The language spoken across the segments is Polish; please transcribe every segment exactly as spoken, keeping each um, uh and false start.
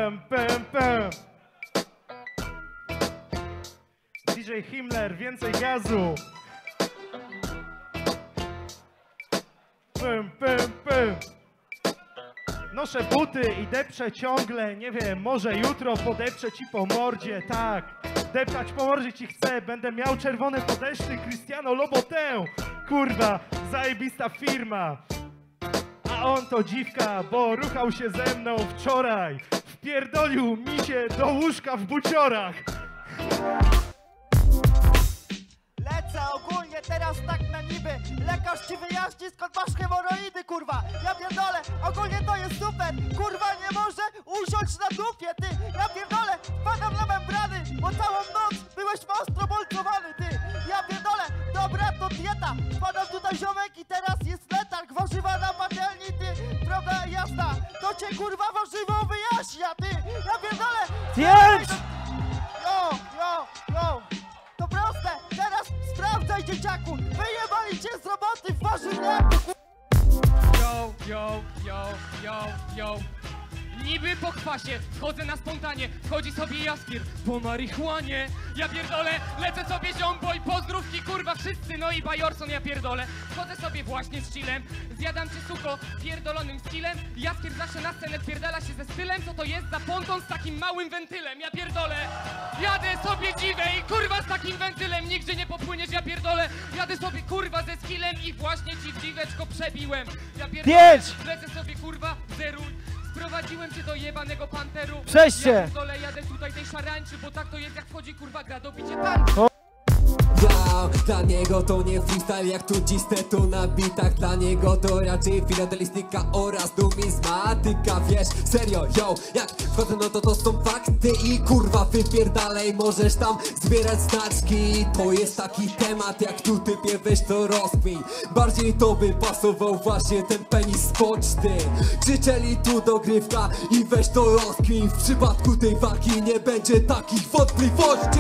Pem, pem, pem. D J Himmler, więcej gazu. Pem, pem, pem. Noszę buty i depczę ciągle, nie wiem, może jutro podepczę ci po mordzie, tak. Deptać po mordzie ci chcę, będę miał czerwone podeszwy Cristiano Lobotę. Kurwa, zajebista firma. A on to dziwka, bo ruchał się ze mną wczoraj. Wpierdolił mi się do łóżka w buciorach. Lecę ogólnie teraz tak na niby. Lekarz ci wyjaśni, skąd masz hemoroidy, kurwa. Ja pierdolę, ogólnie to jest super. Kurwa nie może usiąść na dupie, ty. Ja pierdolę, wpadam na membrany, bo całą noc byłeś ostro bolcowany, ty. Ja pierdolę, dobra to dieta. Wpadam tutaj ziomek i teraz jest letarg. Warzywa na patelni, ty. Prawda jasna, to cię kurwa warzywo wyjaśnia, ty. Ja pierdolę. Pięć! Jo, jo, jo. To proste, teraz sprawdzaj dzieciaku. Wyjebali cię z roboty w warzywniaku. Yo, yo, yo, yo, yo. Niby po kwasie, wchodzę na spontanie. Wchodzi sobie Jaskier po marihuanie. Ja pierdolę, lecę sobie ziombo i pozdrówki kurwa wszyscy. No i Bajorson, ja pierdolę. Wchodzę sobie właśnie z chillem. Zjadam cię suko pierdolonym skillem. Jaskier zawsze na scenę pierdala się ze stylem. Co to jest za ponton z takim małym wentylem? Ja pierdolę. Jadę sobie dziwę i kurwa z takim wentylem nigdzie nie popłyniesz, ja pierdolę. Jadę sobie kurwa ze skillem i właśnie ci w dziweczko przebiłem. Ja pierdolę, Pięć! lecę sobie kurwa, zeruj. Sprowadziłem cię do jebanego panteru. Przejście! Ja pierdolę, jadę tutaj tej szarańczy, bo tak to jest jak wchodzi kurwa gra do bicie tanczy. Wow, dla niego to nie freestyle jak tu cisnę tu na bitach. Dla niego to raczej filatelistyka oraz numizmatyka. Wiesz, serio, yo, jak wchodzę no to to są fakty i kurwa wypierdalej. Możesz tam zbierać znaczki. To jest taki temat jak tu typie, weź to rozkmin. Bardziej to by pasował właśnie ten penis z poczty. Krzyczeli tu dogrywka i weź to rozkmin. W przypadku tej walki nie będzie takich wątpliwości.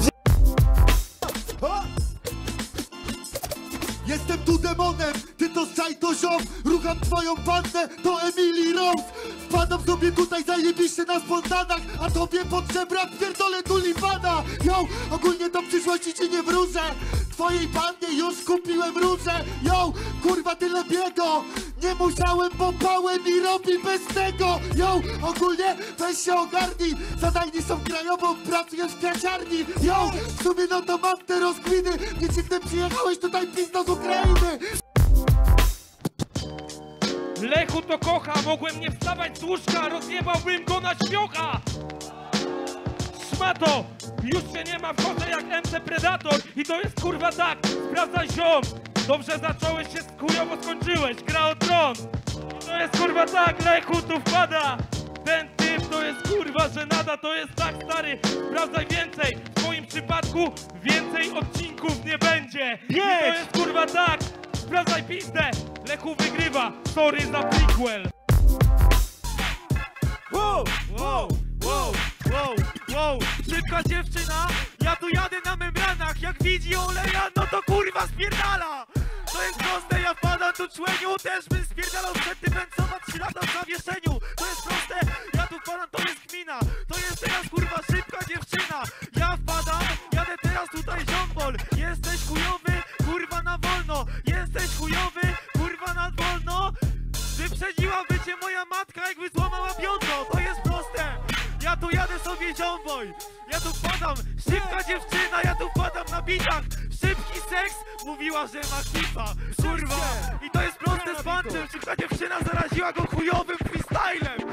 Jestem tu demonem, ty to Szaj, to ziom. Rucham twoją pannę, to Emily Rose. Wpadam sobie tutaj zajebiście na spontanach, a tobie pod żebrak pierdolę tulipana. Yo, ogólnie do przyszłości ci nie wróżę. Twojej pannie już kupiłem róże. Yo, kurwa tyle biego. Nie musiałem, bo pałę mi robi bez tego. Yo, ogólnie weź się ogarnij. Zadajni są krajową, pracujesz w kwiaciarni. Yo, w sumie no to mam te rozkminy. Nie dziwne przyjechałeś tutaj pizdo z Ukrainy. Lechu to kocha, mogłem nie wstawać z łóżka, rozjebałbym go na śmiocha! Szmato, już się nie ma, wchodzę jak M C Predator i to jest kurwa tak, sprawdzaj ziom! Dobrze zacząłeś się, chujowo skończyłeś, gra o tron! To jest kurwa tak, Lechu tu wpada! Ten typ to jest kurwa żenada, to jest tak stary, sprawdzaj więcej! W moim przypadku więcej odcinków nie będzie! I to jest kurwa tak! Sprawdzaj pizdę! Lechu wygrywa! Sorry za prequel! Wow, wow, wow, wow, wow. Szybka dziewczyna, ja tu jadę na membranach. Jak widzi oleja, no to kurwa spierdala. To jest proste, ja wpadam tu człeniu. Też bym spierdalał przed tym węcowa trzy lata w zawieszeniu. To jest proste, ja tu wpadam, to jest kmina. To jest teraz kurwa szybka dziewczyna. Ja wpadam, jadę teraz tutaj ziombol. Jesteś chujowy, kurwa na wolno. Jesteś chujowy, kurwa na wolno. Wyprzedziłaby cię moja matka, jakby złamała biodro. To jest proste. Ja tu jadę sobie ziomboj. Ja tu wpadam, szybka dziewczyna. Ja tu wpadam na bitach. Szybki seks, mówiła, że ma kipa. Kurwa. I to jest proste z panczem. Szybka dziewczyna zaraziła go chujowym freestylem.